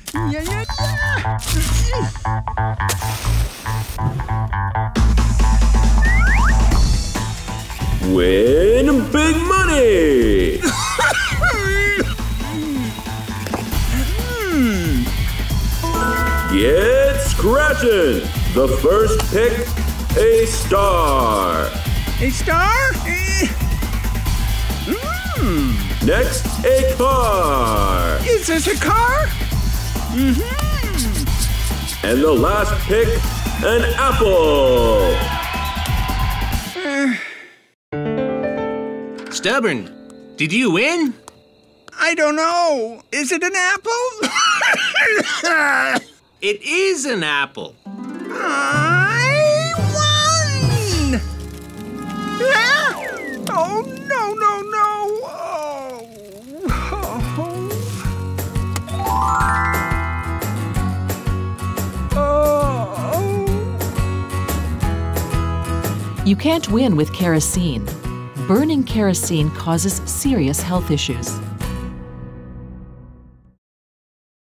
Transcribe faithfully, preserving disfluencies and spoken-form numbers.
Yeah, yeah, yeah. Win big money! Get scratching! The first pick, a star. A star? Mm. Next, a car. Is this a car? Mm-hmm. And the last pick, an apple. Stubborn, did you win? I don't know. Is it an apple? It is an apple. I won! Ah! Oh, no, no, no. Oh. Oh. You can't win with kerosene. Burning kerosene causes serious health issues.